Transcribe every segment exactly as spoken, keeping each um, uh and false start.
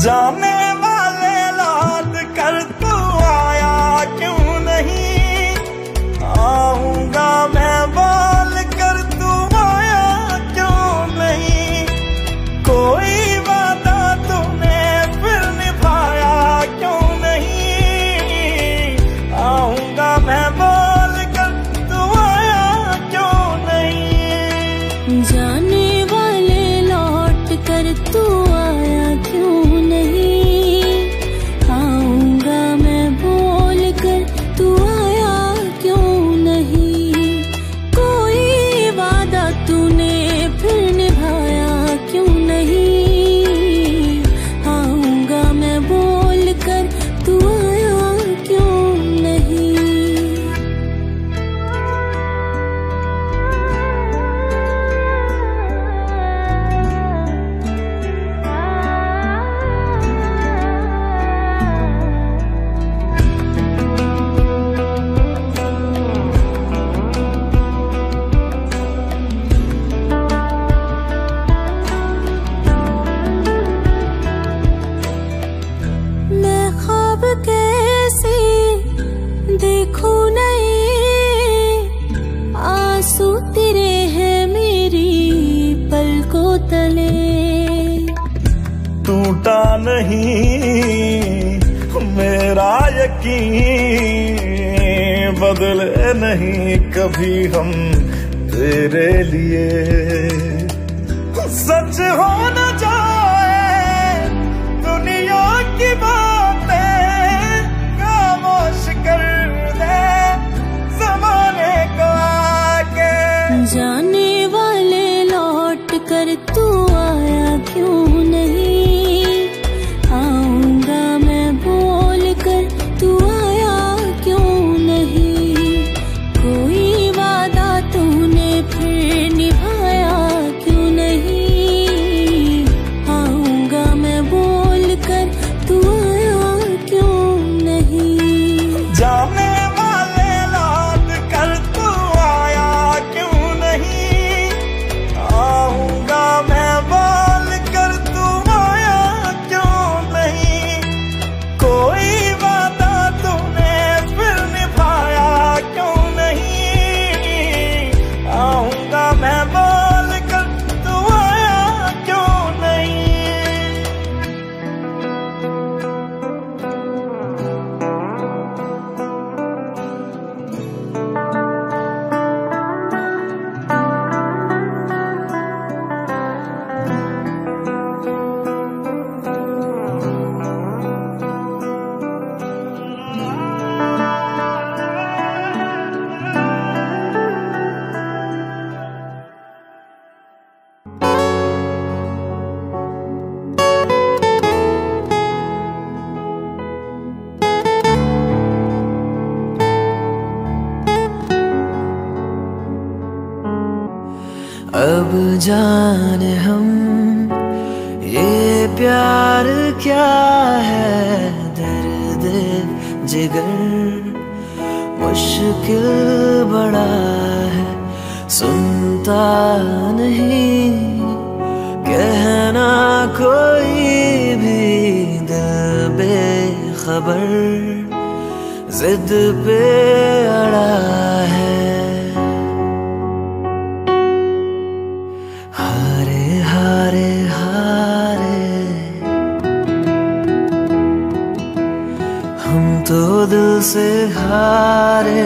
जाने वाले लौट कर तू आया क्यों नहीं, आऊंगा मैं बोल कर तू आया क्यों नहीं, कोई वादा तूने फिर निभाया क्यों नहीं, आऊंगा मैं बोल कर तू आया क्यों नहीं। जाने वाले लौट कर तू आया क्यों नहीं, आऊंगा मैं बोल कर तू आया क्यों नहीं, कोई वादा तूने फिर निभाया क्यों नहीं, आऊंगा मैं बोल कर तू आया क्यों नहीं। मैं ख्वाब कैसे देखूं नहीं, आंसू तेरे हैं मेरी पलकों तले, टूटा नहीं मेरा यकीन, बदले नहीं कभी हम तेरे लिए, सच हो न जाए दुनिया की बातें, खामोश कर दे ज़माने को आके। जाने वाले लौट कर तू आया क्यों नहीं, आऊंगा मैं बोल कर तू आया क्यों नहीं, कोई वादा तूने फिर निभाया क्यों नहीं, आऊंगा मैं बोल कर तू आया क्यों नहीं। जाने वाले लौट कर तू आया क्यों नहीं, आऊंगा मैं बोल कर तू आया क्यों नहीं, कोई वादा तूने फिर निभाया क्यों नहीं, आऊंगा मैं बोल कर तू आया क्यों नहीं। अब जाने हम ये प्यार क्या है, दर्द जिगर मुश्किल बड़ा है, सुनता नहीं कहना कोई भी, दिल बेखबर जिद पे अड़ा है, हारे हारे हारे हम तो दिल से हारे,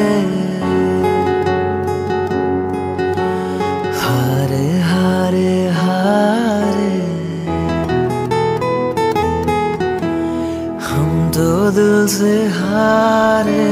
हारे हारे हारे हम तो दिल से हारे।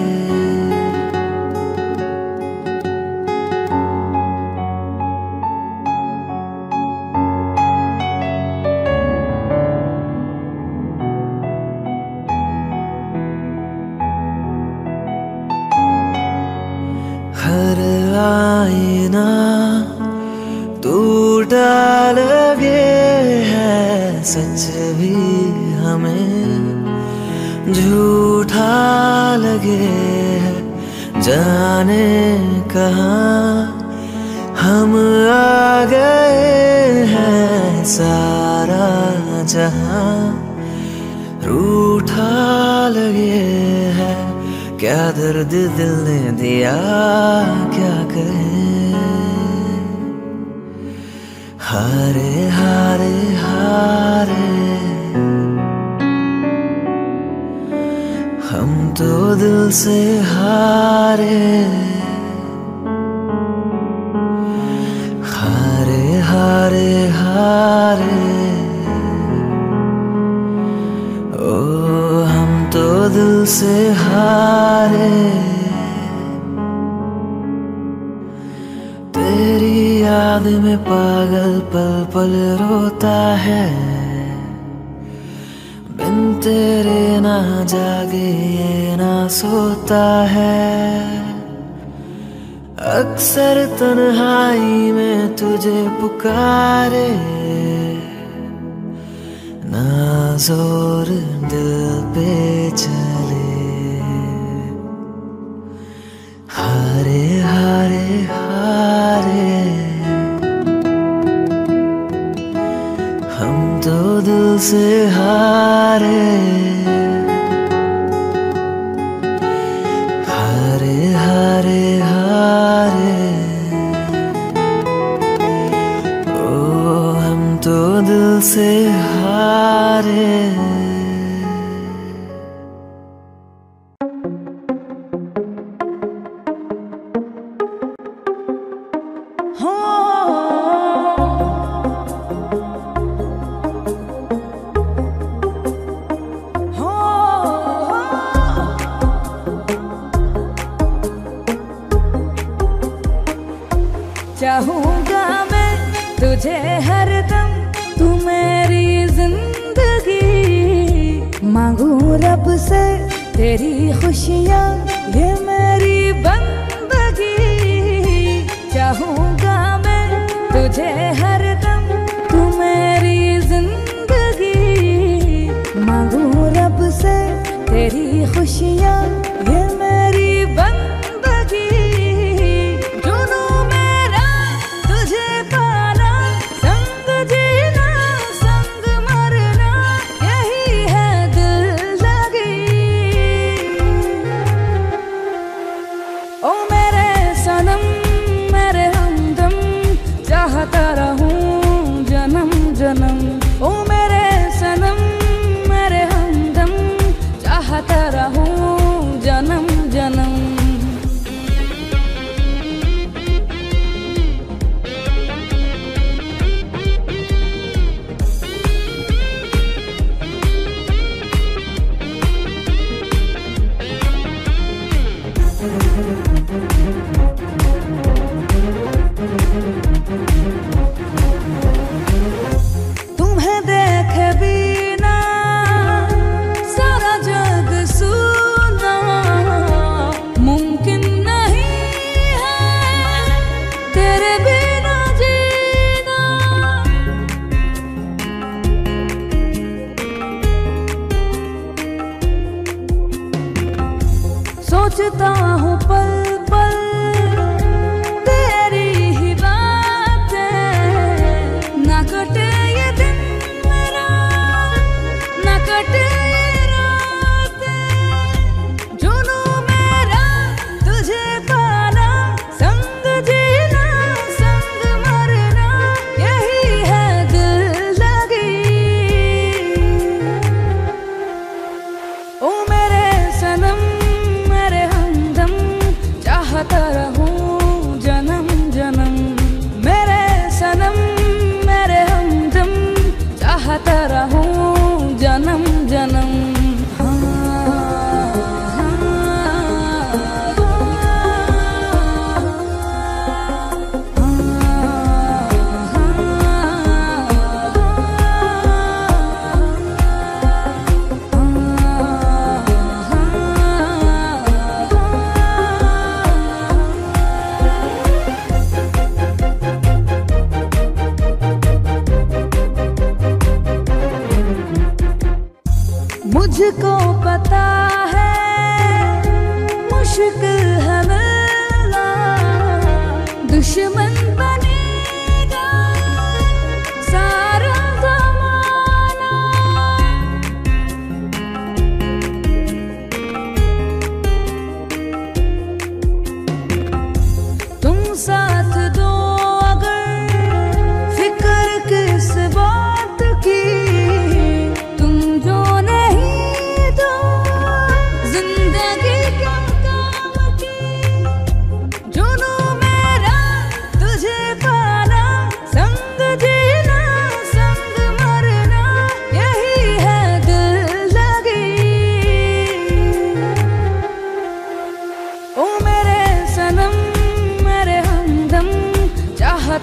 हर आईना टूटा लगे है, सच भी हमें झूठा लगे है, जाने कहाँ हम आ गए हैं, सारा जहां दर्द दिल ने दिया क्या कहे। हारे हारे हारे हम तो दिल से हारे। हारे हारे हारे ओ हम तो दिल से हारे। तेरी याद में पागल पल पल रोता है, बिन तेरे ना जागे ये ना सोता है। अक्सर तन्हाई में तुझे पुकारे, ना जोर दिल पे चले। हारे हारे हारे हम तो दिल से हारे। हारे हारे हारे ओ हम तो दिल से हारे। चाहूंगा मैं तुझे हरदम, तू मेरी जिंदगी। मांगू रब से तेरी खुशियाँ, ये मेरी बंदगी। चाहूंगा मैं तुझे हरदम, तू मेरी जिंदगी। मांगू रब से तेरी खुशियाँ, ये मेरी बंदगी। ओ मेरे सनम मेरे हमदम, चाहता रहूं जन्म जन्म। तुम्हें देखे बिना सारा जग सुना, मुमकिन नहीं है तेरे बिना जीना। सोचता हूँ पल पल तेरी ही बातें,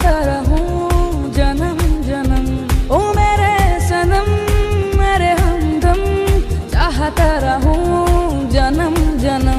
चाहता रहूं जन्म जन्म। ओ मेरे सनम मेरे हमदम, चाहता रहूं जन्म जन्म।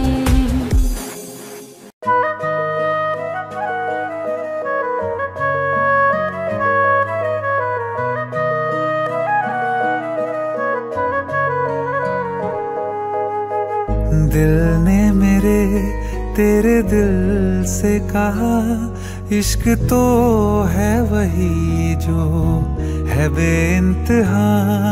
दिल ने मेरे तेरे दिल से कहा, इश्क तो है वही जो है बेइंतहा।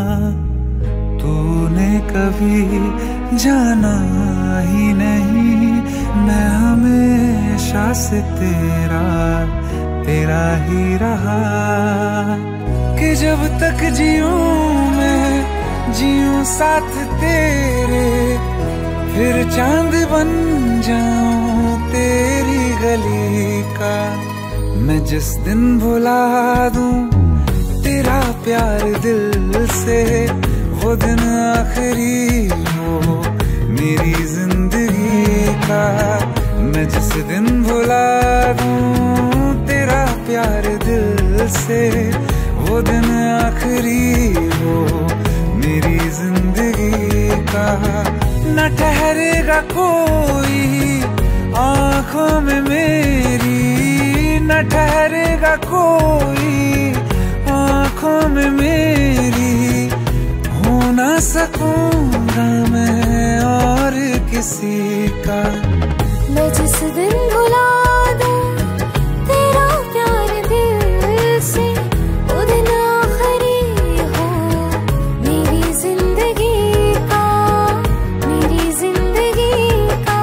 तूने कभी जाना ही नहीं, मैं हमेशा से तेरा तेरा ही रहा। कि जब तक जीऊं मैं जीऊं साथ तेरे, फिर चांद बन जाऊं तेरी गली का। मैं जिस दिन भुला दूं तेरा प्यार दिल से, वो दिन आखिरी हो मेरी जिंदगी का। मैं जिस दिन भुला दूं तेरा प्यार दिल से, वो दिन आखिरी हो मेरी जिंदगी का। न ठहरेगा कोई आँखों में मेरी, न ठहरेगा कोई आँखों में मेरी। हो ना सकूंगा मैं और किसी का। मैं जिस दिन भुला दूं तेरा प्यार दिल से, वो दिन आखिरी हो मेरी जिंदगी का, मेरी जिंदगी का।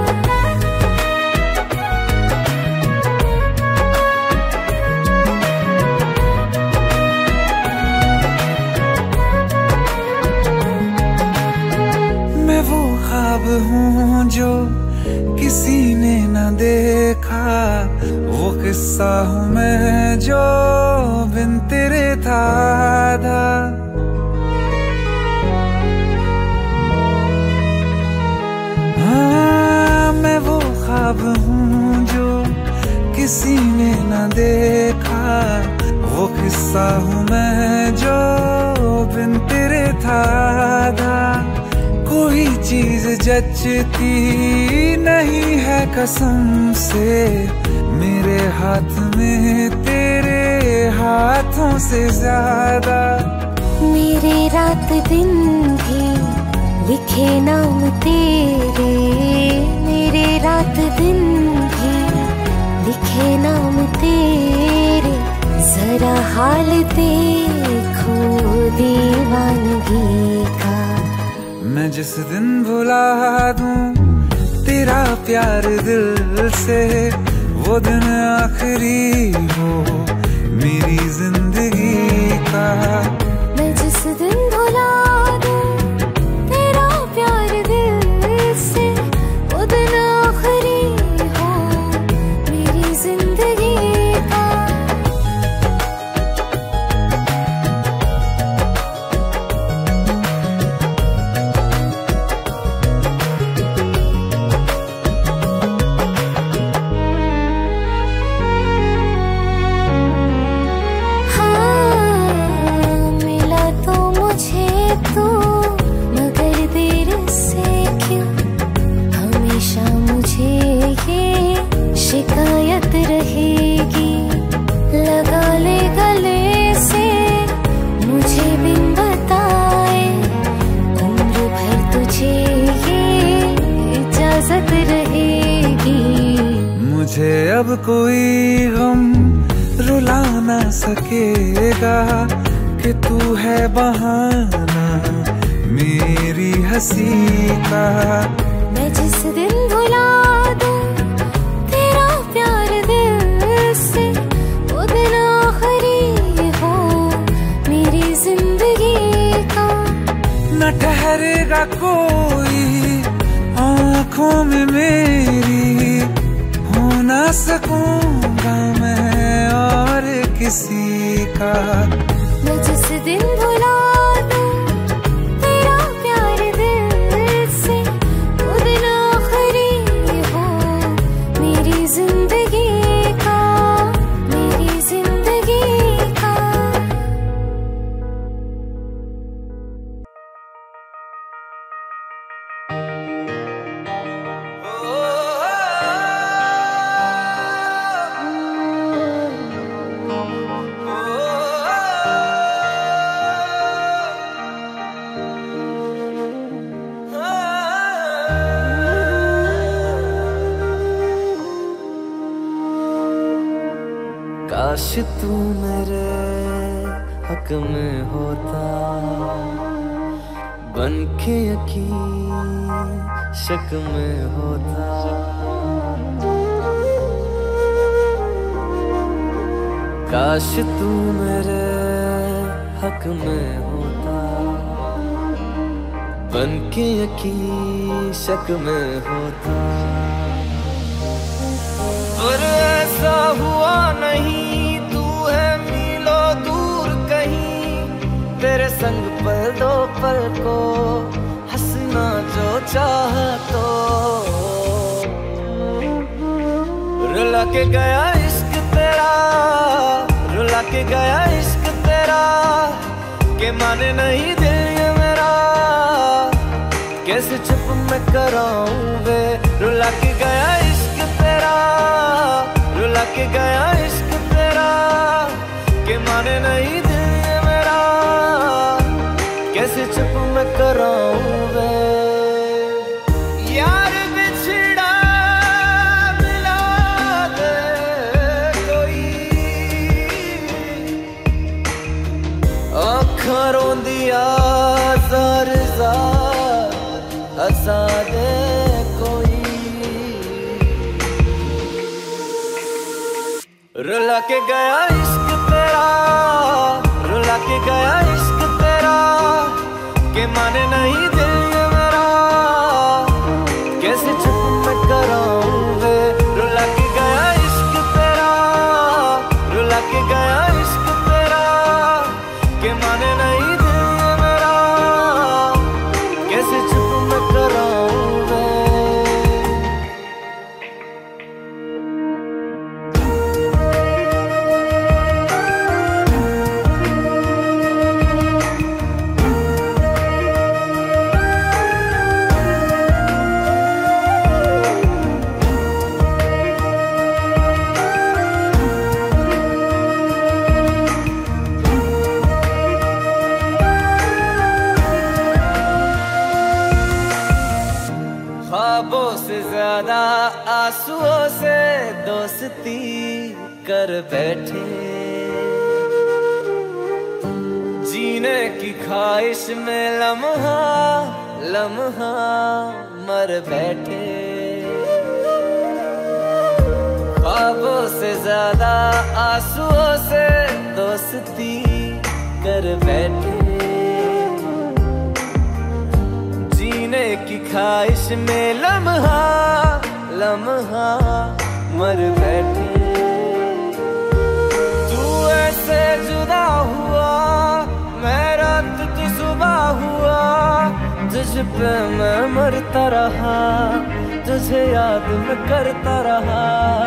मैं वो ख्वाब हूँ जो किसी ने न देखा, वो किस्सा हूँ मैं जो बिन तेरे था आधा। हाँ मैं वो ख्वाब हूँ जो किसी ने न देखा, वो किस्सा हूँ मैं जो बिन तेरे था आधा। कोई चीज जचती नहीं है कसम से, मेरे हाथ में तेरे हाथों से ज्यादा। मेरे रात दिन भी लिखे नाम तेरे, मेरे रात दिन भी लिखे नाम तेरे। जरा हाल देखो दीवानगी का। मैं जिस दिन भुला दूं तेरा प्यार दिल से, वो दिन आखिरी हो मेरी जिंदगी का। मैं जिस दिन भुला दूं तेरा प्यार दिल से, वो दिन आखिरी हो मेरी जिंदगी का। शिकायत रहेगी लगा ले गले से, मुझे बिन बताए उम्र भर तुझे ये इजाजत रहेगी। मुझे अब कोई गम रुला ना सकेगा, कि तू है बहाना मेरी हंसी का। मैं जिस दिन भुला दूं तेरा प्यार दिल से, वो दिन आखिरी हो मेरी जिंदगी का। न ठहरेगा कोई आँखों में मेरी, हो ना सकूंगा मैं और किसी का। मैं जिस दिन भुला दूं तेरा प्यार दिल से, वो दिन आखिरी हो मेरी जिंदगी का, मेरी तू मेरे हक में होता, बन के यकीन शक में होता। काश तू मेरे हक में होता, बन के यकीन शक में होता। पर ऐसा हुआ नहीं, तू है मीलों दूर कहीं, तेरे संग पल दो पल को हंसना जो चाह तो। रुला के गया इश्क तेरा, रुला के गया इश्क तेरा, के माने नहीं दिल ये मेरा, कैसे चुप मैं कराऊं वे। रुला के गया इश्क तेरा, रुला के गया इश्क तेरा, के माने नहीं दिल ये मेरा, कैसे चुप मैं कराऊं वे। यार बिछड़ा मिला दे कोई, आँखां रोंदिया ज़ार ज़ार हंसा दे कोई। रुला के गया इश्क तेरा, रुला के गया इश्क तेरा, के माने नहीं दिल ये मेरा, कैसे चुप मैं कराऊं वे। रुला के गया इश्क तेरा, रुला के गया इश्क तेरा, के माने नहीं दिल ये मेरा, कैसे चुप मैं कराऊं वे। ख्वाबों से ज्यादा आंसुओं से दोस्ती कर बैठे, जीने की ख्वाहिश में लम्हा लम्हा मर बैठे। ख्वाबों से ज्यादा आंसुओं से दोस्ती कर बैठे, जीने की ख्वाहिश में लम्हा लम्हा मर बैठे। तू ऐसे जुदा हुआ, मैं रात तू सुबह हुआ, तुझ पे मैं मरता रहा, तुझे याद मैं करता रहा।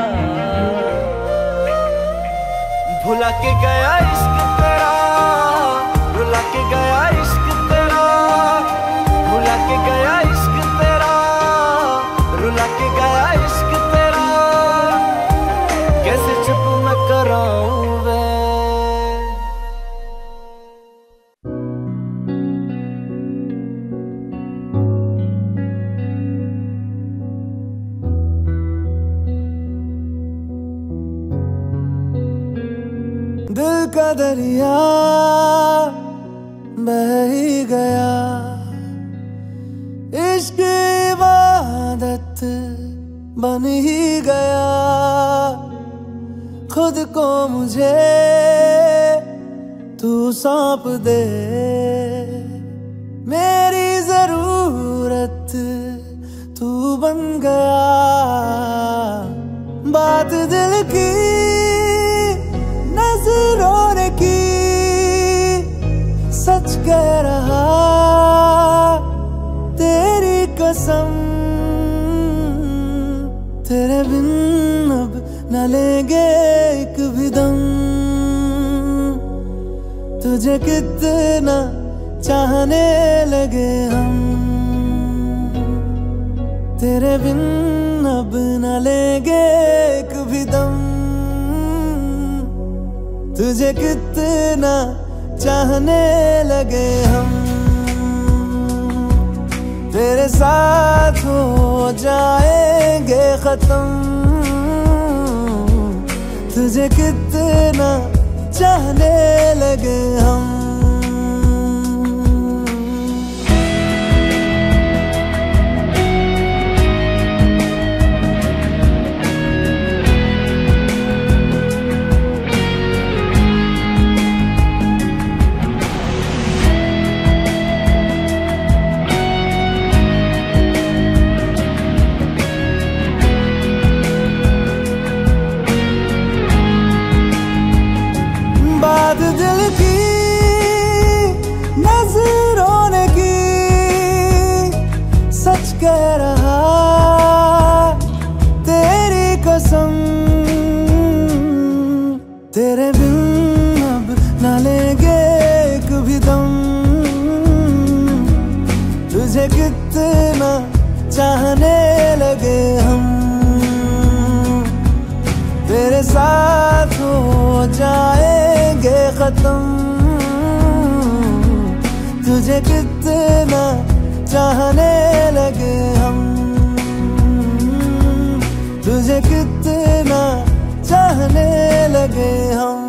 भुला के गया इश्क तेरा, रुला के गया इश्क तेरा, भुला के गया इश्क तेरा, रुला के गया इश्क तेरा, कैसे चुप मैं कराऊं वे। दिल का दरिया बह ही गया, इश्क इबादत बन ही गया। खुद को मुझे तू सौंप दे, मेरी जरूरत तू बन गया। बात दिल की नजरों ने की, सच कह रहा तेरी कसम, तेरे बिन अब न लेंगे एक भी दम। तुझे कितना चाहने लगे हम, तेरे बिन अब न लेंगे एक भी दम। तुझे कितना चाहने लगे हम, तेरे साथ हो जाएंगे खत्म। तुझे कितना चाहने लगे हम। बात दिल की नजरों ने की, सच कह रहा तेरी कसम। तेरे बिन अब न लेंगे एक भी दम। तुझे कितना चाहने लगे हम, तेरे साथ हो जाएंगे खत्म। तुझे कितना चाहने लगे हम, तुझे कितना चाहने लगे हम।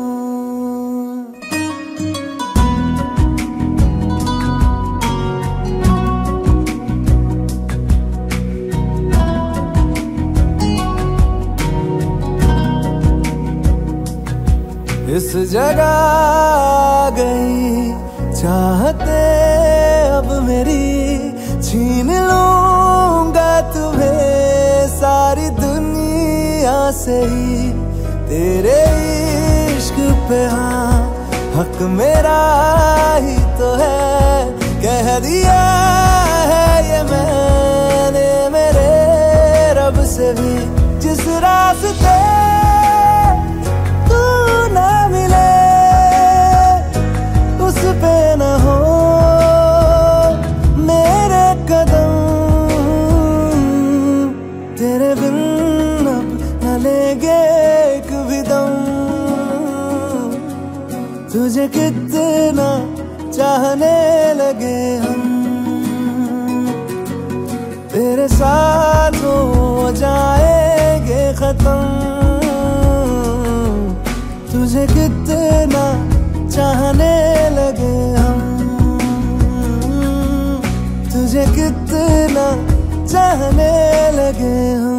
इस जगह आ गई चाहते अब मेरी, छीन लूंगा तुम्हें सारी दुनिया से ही। तेरे इश्क पे हाँ हक मेरा ही तो है, कह दिया है ये मैंने मेरे रब से भी। जिस रास्ते पे न हो मेरे कदम, तेरे बिन अब न लेंगे एक भी दम। तुझे कितना चाहने लगे हम, तेरे साथ हो जाएंगे खत्म। तुझे कितना चाहने लगे हम, तुझे कितना चाहने लगे हम।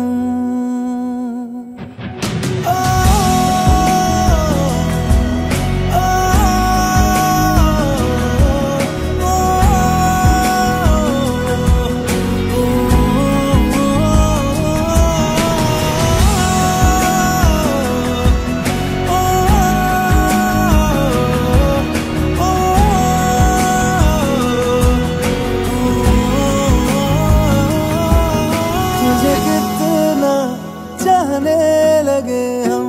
चाहने लगे हम।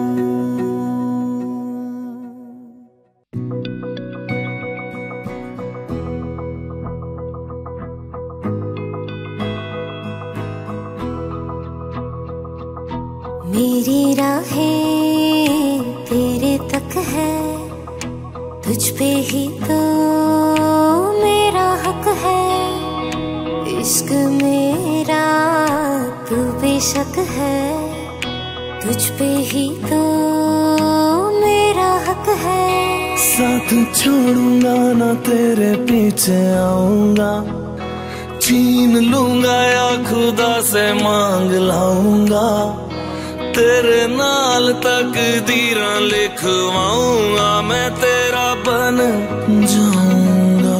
मेरी राहें तेरे तक है, तुझ पे ही तो मेरा हक है। इश्क मेरा तू बेशक है, तुझ पे ही तो मेरा हक है। साथ छोड़ूंगा ना तेरे पीछे आऊंगा, छीन लूंगा या खुदा से मांग लाऊंगा। तेरे नाल तकदीरां लिखवाऊंगा, मैं तेरा बन जाऊंगा,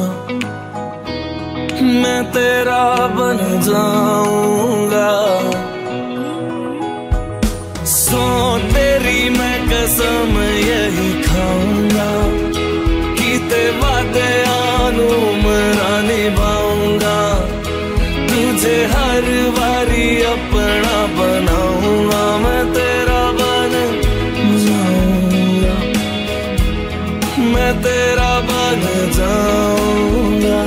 मैं तेरा बन जाऊंगा। सो तेरी मैं कसम यही खाऊंगा, कीते वादे आनू मरा निभाऊंगा। तुझे हर बारी अपना बनाऊंगा, मैं तेरा बन जाऊंगा, मैं तेरा बन जाऊंगा।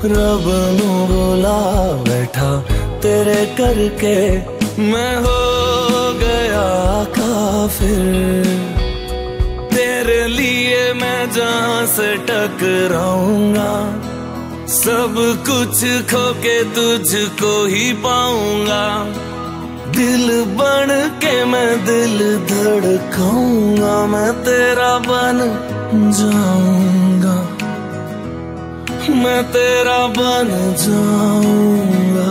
रब नू बुला बैठा तेरे करके मैं हो गया काफिर। तेरे लिए मैं जहां से टकराऊंगा, सब कुछ खो के तुझको ही पाऊंगा। दिल बन के मैं दिल धड़काऊंगा, मैं तेरा बन जाऊंगा, मैं तेरा बन जाऊंगा।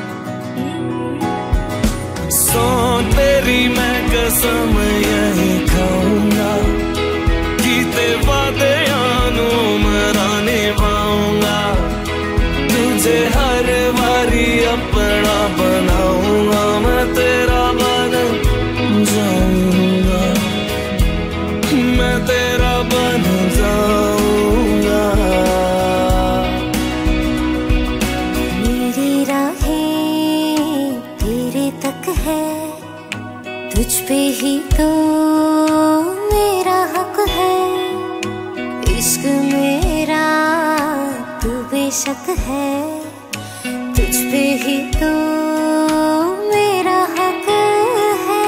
सो तेरी मैं कसम यही खाऊंगा, कीते वादे यानू मरा निभाऊंगा। तुझे हर बारी अपना बनाऊंगा, मैं तेरा बन जाऊंगा, मैं तेरा बन जाऊंगा। मेरी राहें तेरे तक है, तुझ पे ही तो मेरा हक है। इश्क मेरा तू बेशक है, तुझ पे ही तो मेरा हक है।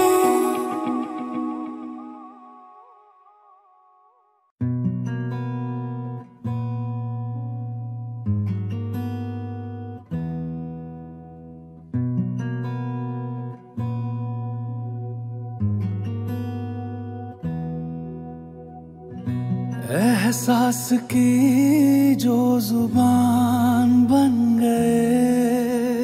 एहसास की जो जुबान बन गए,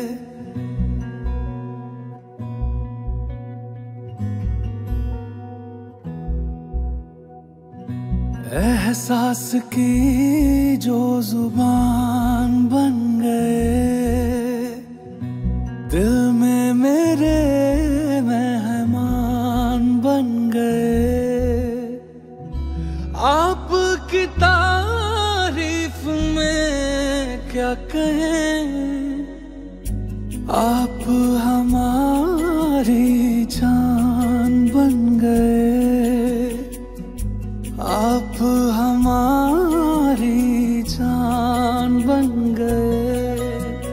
एहसास की जो जुबान बन गए, दिल में मेरे मेहमान बन गए। आपकी तारीफ में क्या कहें, आप हमारी जान बन गए, आप हमारी जान बन गए।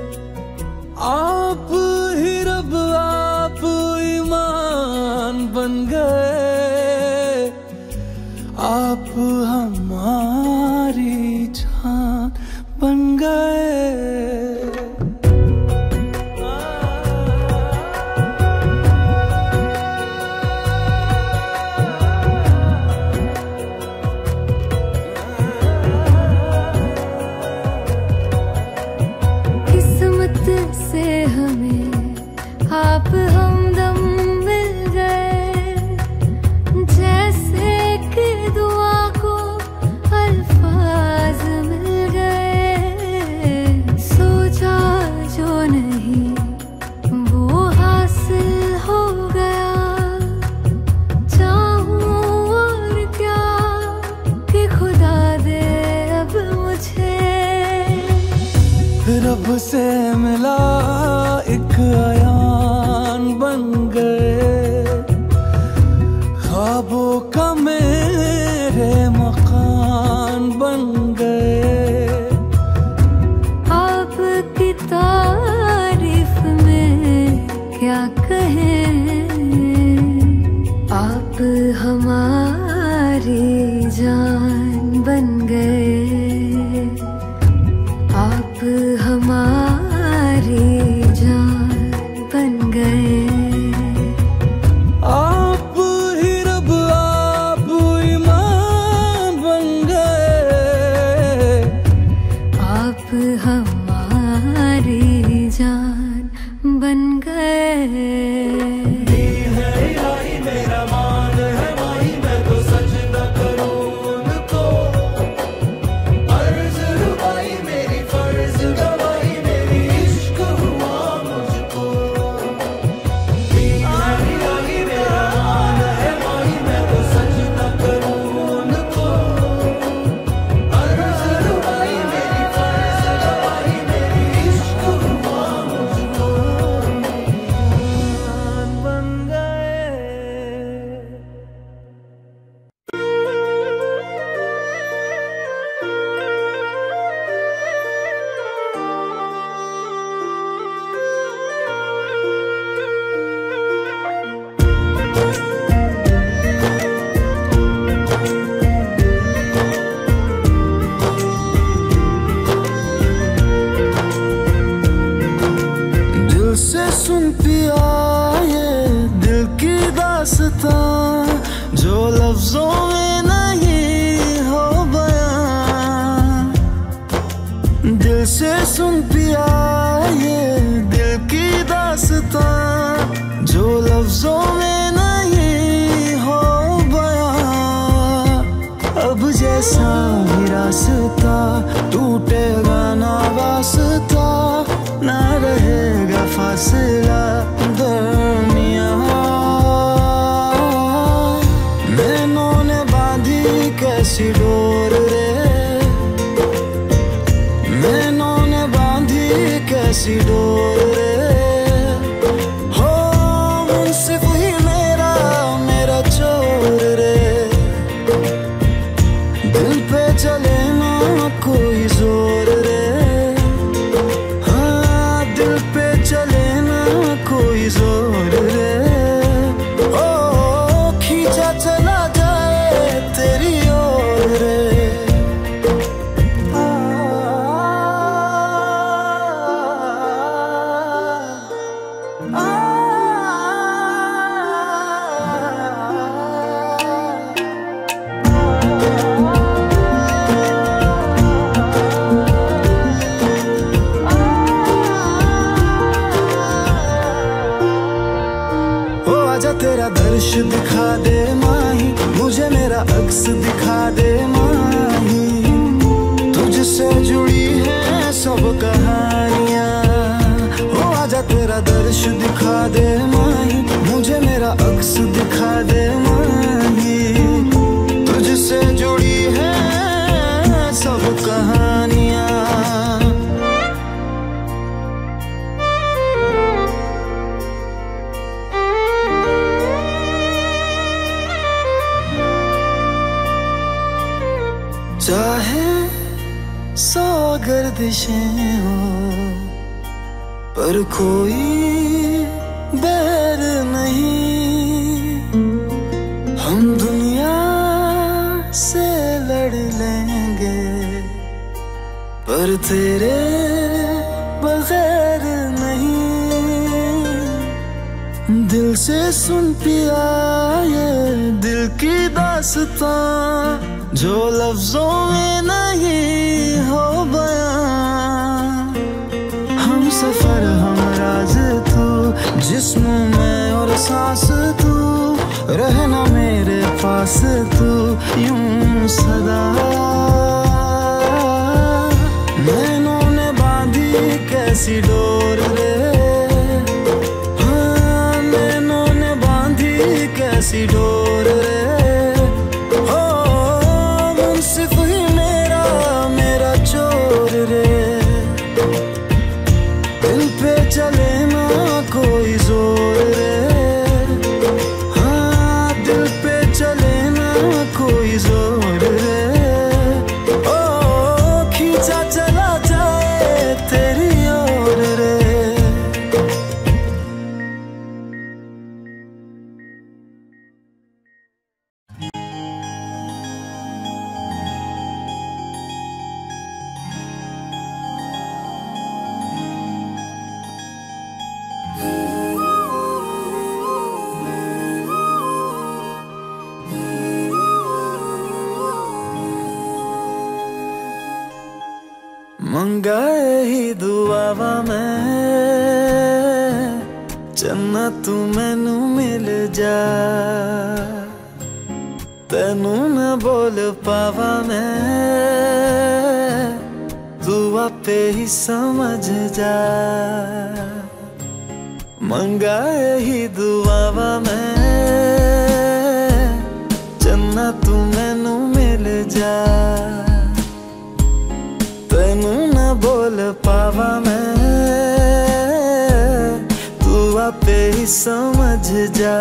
आप ही रब आप ईमान बन गए, आप हमारी जान बन गए। किस्मत से हमें आप हमदम मिल गए, जैसे कि दुआ को अल्फाज मिल गए। सोचा जो नहीं वो हासिल हो गया, चाहूं और क्या कि खुदा दे अब मुझे। रब से मिला एक अयान बन गए, ख्वाबों का मेरे मकान बन गए। आपकी तारीफ में क्या कहें, आप हमारी जान बन गए, आप हमारी जान बन गए। आप ही रब आप ईमान बन गए, आप हमारी जान बन गए। मेरा मान है माही, मैं तो सजदा करूं उनको। अर्ज रुबाई मेरी फर्ज गवाही, मेरी इश्क हुआ मुझको। मेरा मान है माही, मैं तो सजदा करूं उनको। अर्ज रुबाई मेरी फर्ज गवाही, मेरी इश्क हुआ मुझको। पिया ये दिल की दास्तां जो लफ्जों में नहीं हो बयां। दिल से सुन पिया ये दिल की दास्तां जो लफ्जों में नहीं हो बयां। अब जैसा भी रास्ता टूटेगा ना वास्ता, ना रहेगा फासला दरमियां। नैनों ने बांधी कैसी डोर रे, नैनों ने बांधी कैसी डोर रे। हो मुंसिफ ही मेरा मेरा चोर रे, दिल पे चले ना कोई जोर रे। हाँ दिल पे चले ना कोई जोर रे। ओ खींचा चला जाए तेरी ओर रे। आ, आ, आजा तेरा दर्श दिखा दे माही, मुझे मेरा अक्स दिखा दे माही। तुझसे जुड़ी है सब कहानियां। हो आजा तेरा दर्श दिखा दे माही, मुझे मेरा अक्स दिखा दे माही। तुझसे जुड़ी है सब कहानियां। चाहे सौ गर्दिशें हो पर कोई बैर नहीं। हम दुनिया से लड़ लेंगे पर तेरे बगैर नहीं। दिल से सुन पिया ये दिल की दास्तां जो लफ्जों में नहीं हो बयां। हम सफर हम राज तू, जिस्म में और सांस तू, रहना मेरे पास तू यूं सदा। नैनों ने बांधी कैसी डोर रे, हाँ नैनों ने बांधी कैसी डोर रे। सिर्फ ही मेरा मेरा चोर रे, दिल पे चले ना कोई जोर रे। हाँ दिल पे चले ना कोई जोर रे। ओ खींचा चला जाए तेरी ओर रे। मंगाए ही दुआवा मैं चन्ना तू मैनू मिल जा। तेनू न बोल पावा मैं तू आपे ही समझ जा। मंगाए ही दुआवा मैं चन्ना तू मैनू मिल जा। तेनू न बोल पावा मैं तू आपे ही समझ जा।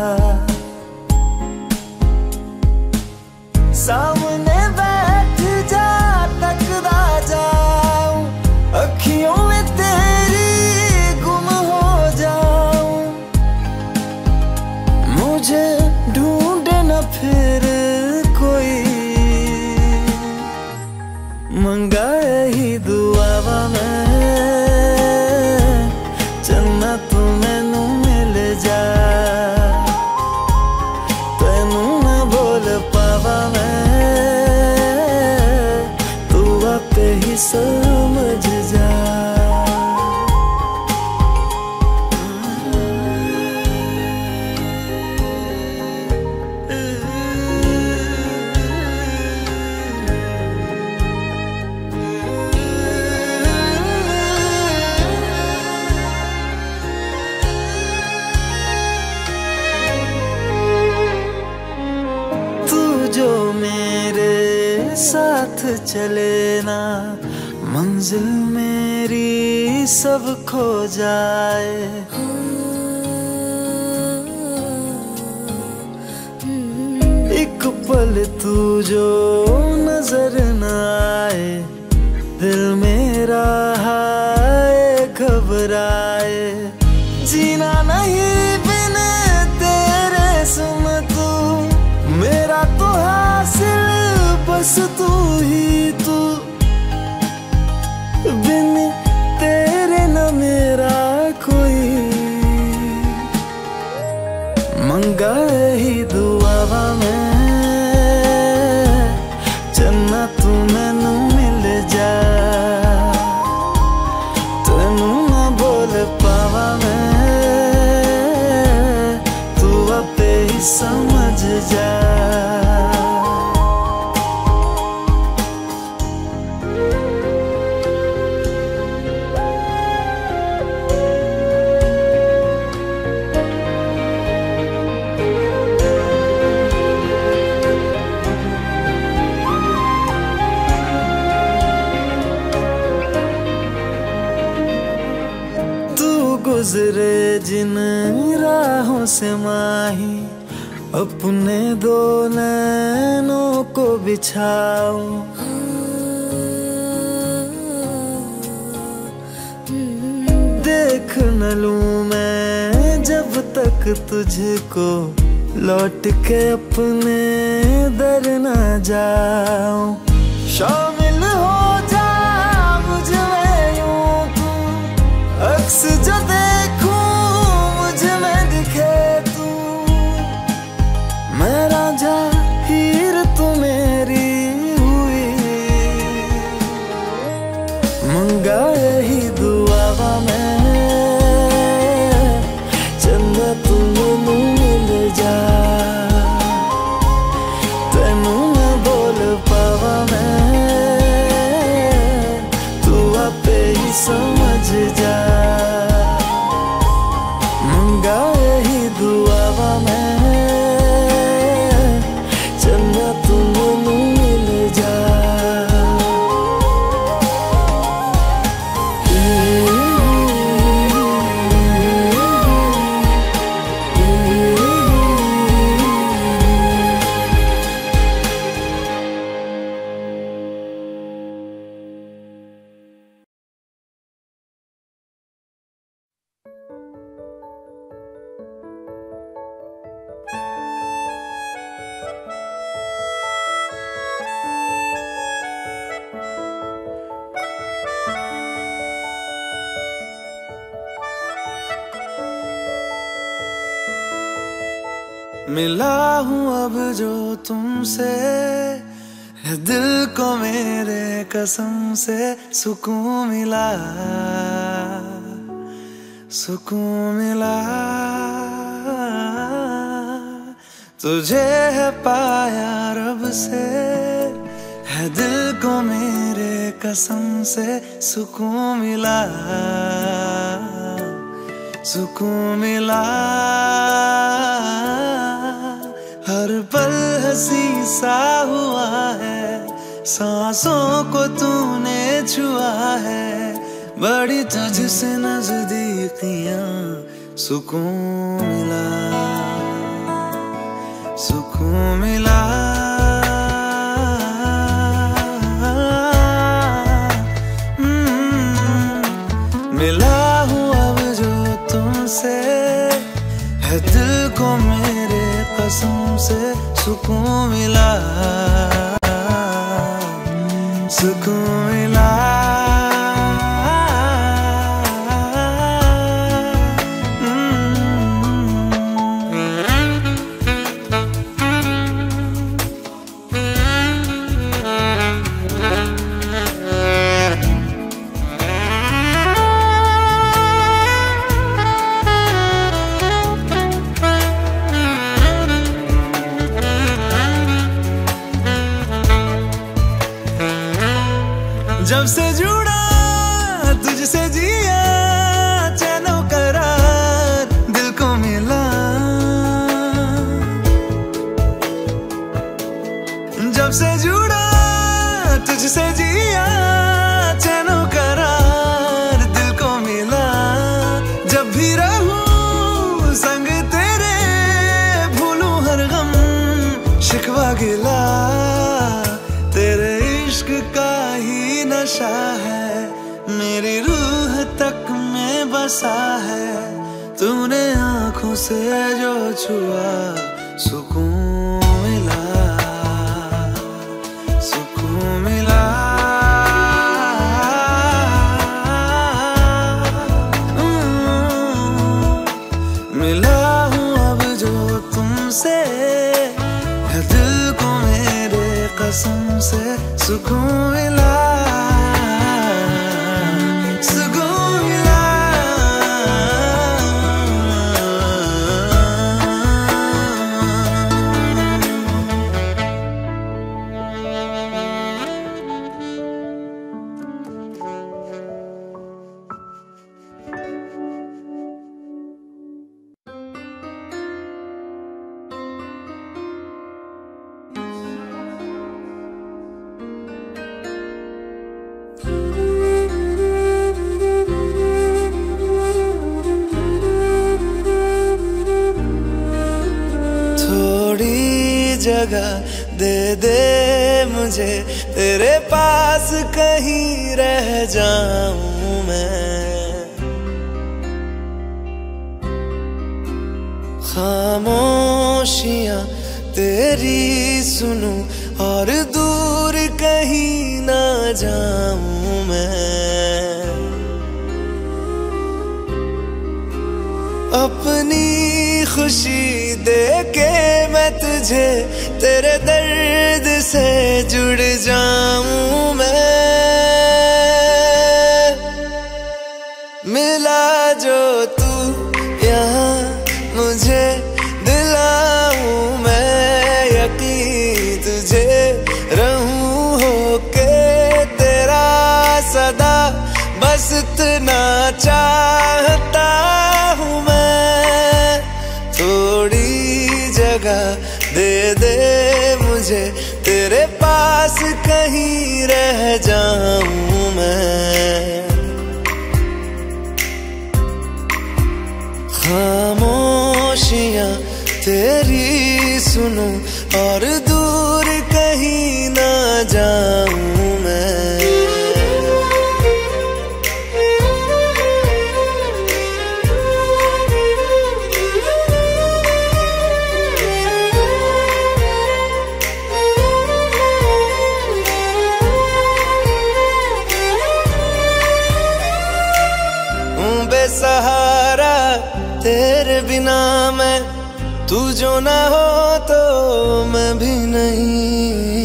सामने बैठ जा तकदा जाऊं, अखियों में तेरी गुम हो जाऊं। मुझे ढूंढे न फिर कोई, मंगाए ही दुआवा मैं चन्ना तू मैं चले ना, मंजिल मेरी सब खो जाए। एक पल तू जो नजर न आए, दिल मेरा हाय घबराए। जीना नहीं बिन तेरे सुन तू, मेरा तो हासिल बस तू ही तू। बिन तेरे न मेरा कोई, मंगा ही दुआवा में चन्ना तू मैनू मिल जा। तेनू ना बोल पावा मैं, तू आपे ही समझ जा। गुजरे जिन राहों से माही, अपने दो नैनों को बिछाओ। देख न लूं मैं जब तक तुझको, लौट के अपने दर न जाओ। शामिल हो जा मुझ में यूं तू, अक्स जो देखूं मुझ में दिखे तू। मैं रांझा हीर तू मेरी हुई, मंगा यही दुआवा मैं चंदा तू मैनू मिल जा। तेनू न बोल पावा मैं, तू आपे ही समझ जा। मंगा यही दुआवा मैं चंदा तू मैनू मिल जा। मिला हूँ अब जो तुमसे, है दिल को मेरे कसम से सुकून मिला, सुकून मिला। तुझे है पाया रब से, है दिल को मेरे कसम से सुकून मिला, सुकून मिला। हर पल हंसी सा हुआ है, सांसों को तूने छुआ है। बड़ी तुझसे नजदीकियां, सुकून मिला, सुकून मिला। मिला हूँ अब जो तुमसे, है दिल को मेरे कसम से सुकून मिला, सुकून मिला। जब से जुड़ा तुझसे जिया, चैनो करार दिल को मिला। जब से जुड़ा तुझसे सा है, तूने आंखों से जो छुआ सुकून मिला, सुकून मिला। मिला हूँ अब जो तुमसे, है दिल को मेरे कसम से सुकून मिला, सुकून मिला। जगह दे दे मुझे, तेरे पास कहीं रह जाऊं मैं। खामोशियां तेरी सुनूं और दूर कहीं ना जाऊं मैं। अपनी खुशी दे के मैं तुझे, तेरे दर्द से जुड़ जाऊं मैं। मिला जो तू यहाँ मुझे, दिलाऊं मैं यकीन तुझे, रहूं होके तेरा सदा, बस इतना चाहता हूँ मैं। थोड़ी जगह दे दे मुझे, तेरे पास कहीं रह जाऊं मैं। खामोशियां तेरी सुनूं और दूर कहीं ना जाऊं मैं। सहारा तेरे बिना मैं, तू जो ना हो तो मैं भी नहीं।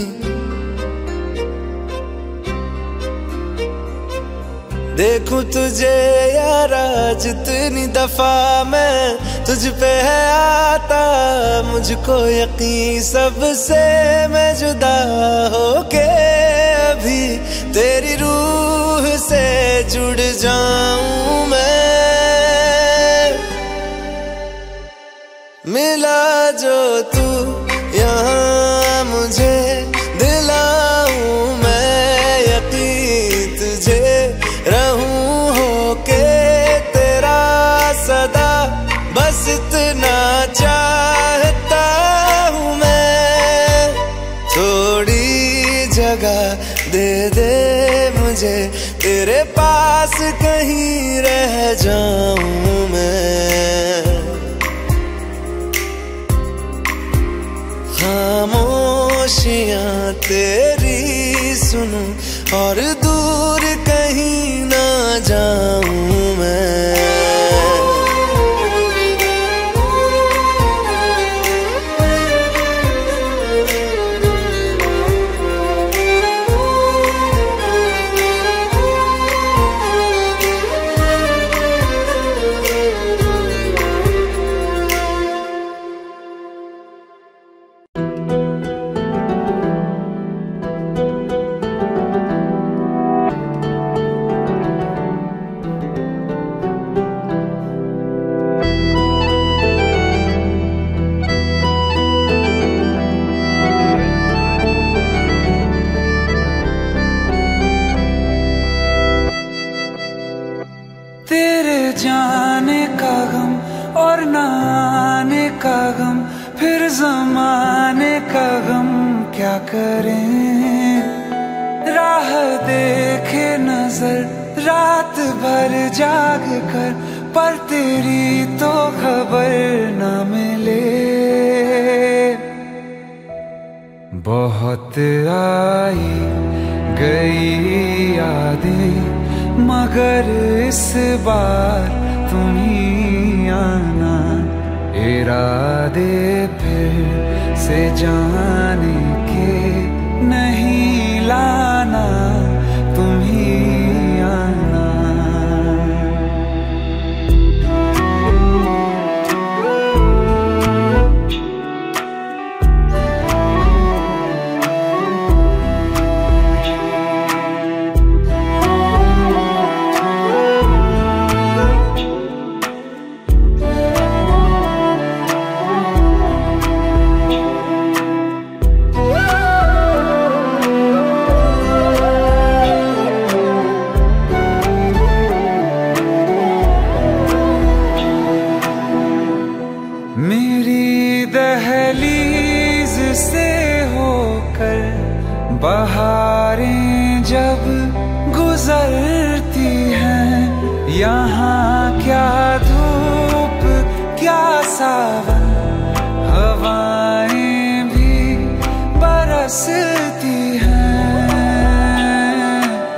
देखूं तुझे यारा जितनी दफा मैं, तुझ पे है आता मुझको यकीन, सबसे मैं जुदा होके अभी तेरी रूह से जुड़ जाऊं मैं। मिला जो तू यहाँ मुझे, दिलाऊं मैं यकीन तुझे, रहूं होके तेरा सदा, बस इतना चाहता हूँ मैं। थोड़ी जगह दे दे मुझे, तेरे पास कहीं रह जाऊं मैं। खामोशियां तेरी सुनूं और दूर कहीं ना जाऊं मैं। जमाने का गम क्या करें, राह देखे नजर रात भर जाग कर, पर तेरी तो खबर न मिले। बहुत आई गई यादें, मगर इस बार तुम ही आना। इरादे फिर से जाने के नहीं लाना, तुम ही आना। मेरी दहलीज से होकर बहारें जब गुजरती हैं, यहाँ क्या धूप क्या सावन, हवाएं भी बरसती हैं।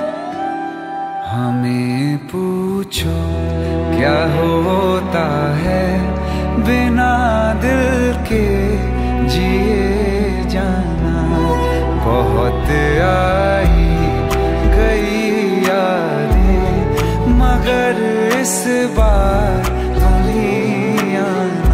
हमें पूछो क्या होता है बिना दिल के जिए जाना। बहुत आई गई यादें, मगर इस बार तुम ही आना।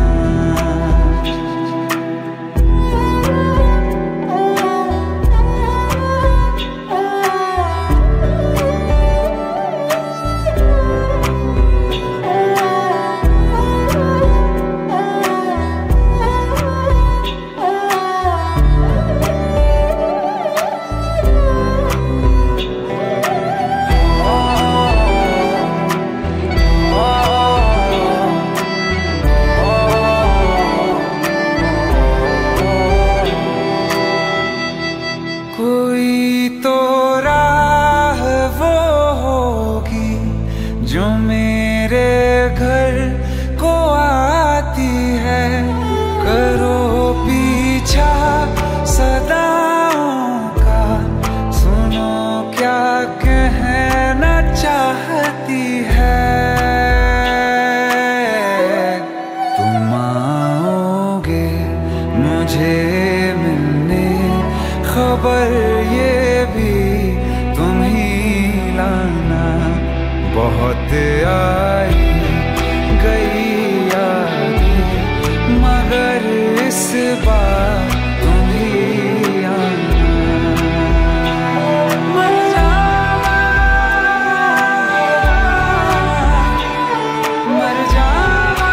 कोई तो राह वो होगी जो मेरे घर को आती है। करो पीछा सदाओं का, सुनो क्या कहना चाहती है। तुम आओगे मुझे मिलने, खबर ये भी तुम ही लाना। बहुत आई गई यादें, मगर इस बार तुम ही आना। मर जावा, मर जावा।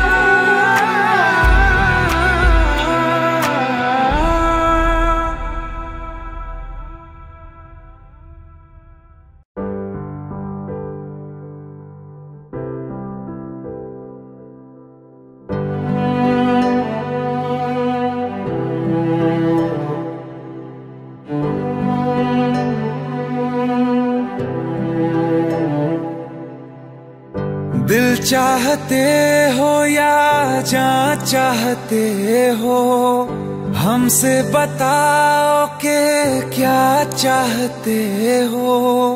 दिल चाहते हो या जान चाहते हो, हमसे बताओ कि क्या चाहते हो।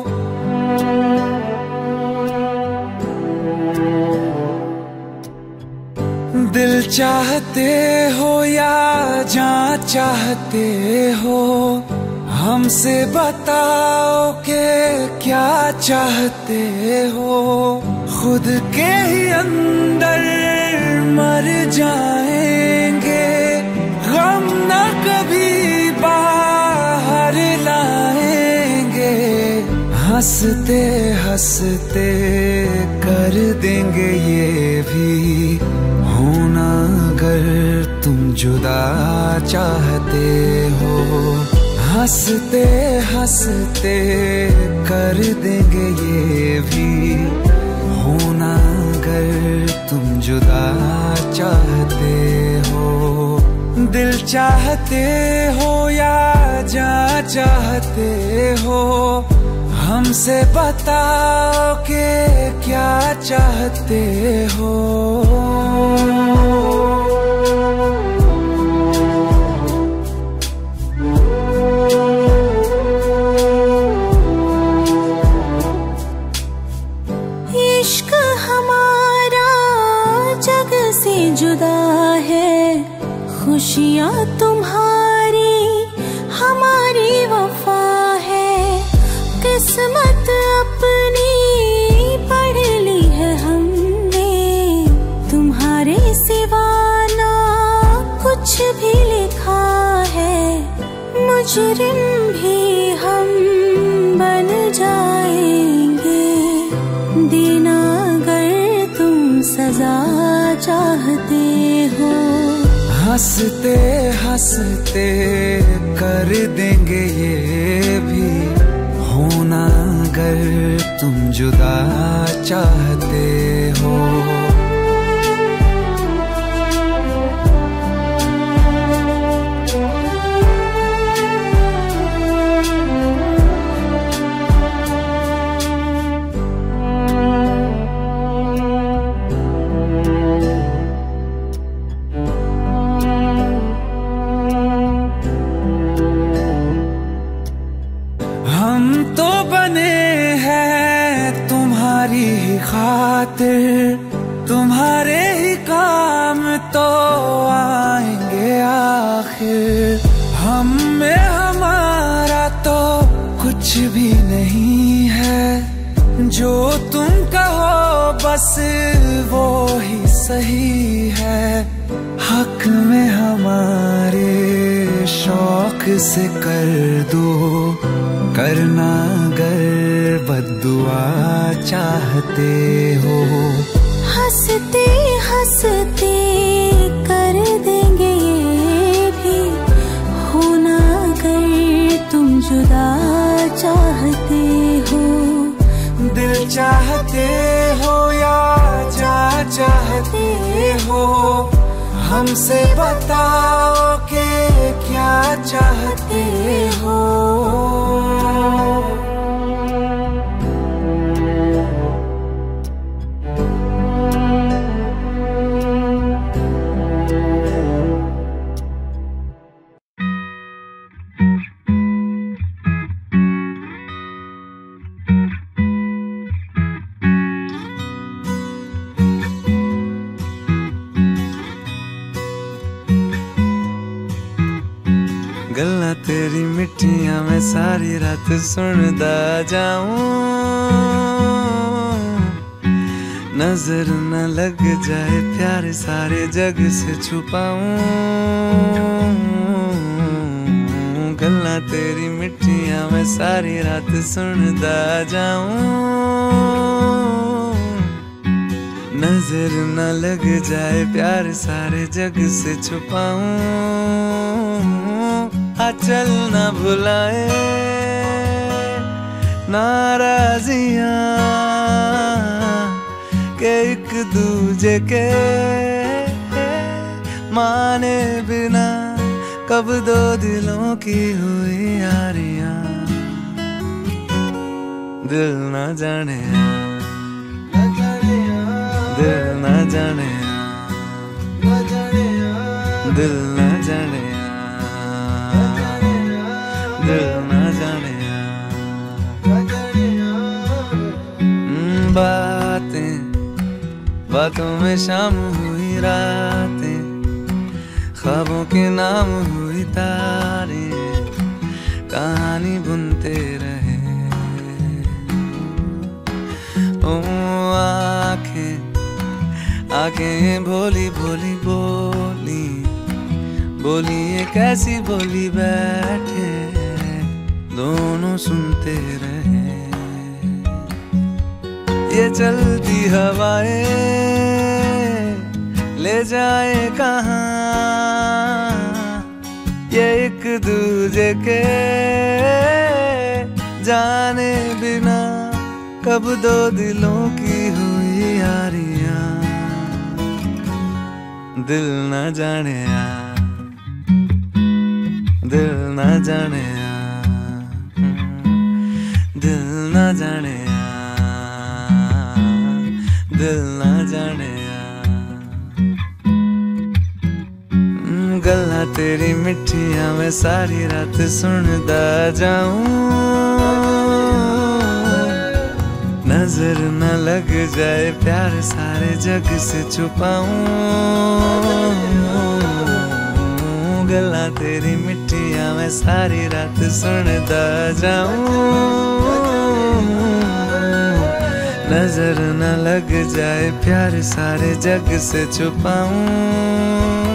दिल चाहते हो या जान चाहते हो, हमसे बताओ कि क्या चाहते हो। खुद के ही अंदर मर जाएंगे, गम न कभी बाहर लाएंगे। हंसते हंसते कर देंगे ये भी होना, अगर तुम जुदा चाहते हो। हंसते हंसते कर देंगे ये भी होना, अगर तुम जुदा चाहते हो। दिल चाहते हो या जान चाहते हो, हमसे बता बताओ कि क्या चाहते हो। इश्क हमारा जग से जुदा है, खुशियाँ तुम्हारी हमारी वफा है। किस्मत अपनी पढ़ ली है हमने, तुम्हारे सिवा ना कुछ भी लिखा है। मुजरिम भी हम बन जाएंगे, देना अगर तुम सजा चाहते हो। हंसते हंसते कर देंगे ये भी, होना अगर तुम जुदा चाहते हो। हम तो बने हैं तुम्हारी ही खातिर, तुम्हारे ही काम तो आएंगे आखिर। हम में हमारा तो कुछ भी नहीं है, जो तुम कहो बस वो ही सही है। हक में हमारे शौक से कर दो, करना अगर बद्दुआ चाहते हो। हंसते हंसते कर देंगे ये भी, होना अगर तुम जुदा चाहते हो। दिल चाहते हो या जा चाहते हो, हमसे बताओ कि क्या चाहते हो। गल्ला तेरी मिठियां मैं सारी रात सुनदा जाऊं, नजर न लग जाए प्यारे सारे जग से छुपाऊं। गल्ला तेरी मिठियां मैं सारी रात सुनदा जाऊं, नजर न लग जाए प्यार सारे जग से छुपाऊं। चल न भुलाए नाराजियां के एक दूजे के माने बिना, कब दो दिलों की हुई यारियां। दिल न जाने दिल न जाने दिल न जाने दिल न जाने। बातें बातों में शाम हुई रातें, ख्वाबों के नाम हुई तारें, कहानी बुनते रहे। ओ आंखें आंखें भोली भोली बोली बोली, ये कैसी बोली बैठे दोनों सुनते रहे। ये चलती हवाएं ले जाए कहाँ, ये एक दूजे के जाने बिना, कब दो दिलों की हुई यारियां। दिल न जाने दिल न जाने दिल न जाने। दिल ना जाने गल्ला तेरी मिठिया मैं सारी रात सुनदा जाऊं नजर न लग जाए प्यार सारे जग से छुपाऊं गल्ला तेरी मिठिया मैं सारी रात सुनदा जाऊं नजर न लग जाए प्यार सारे जग से छुपाऊं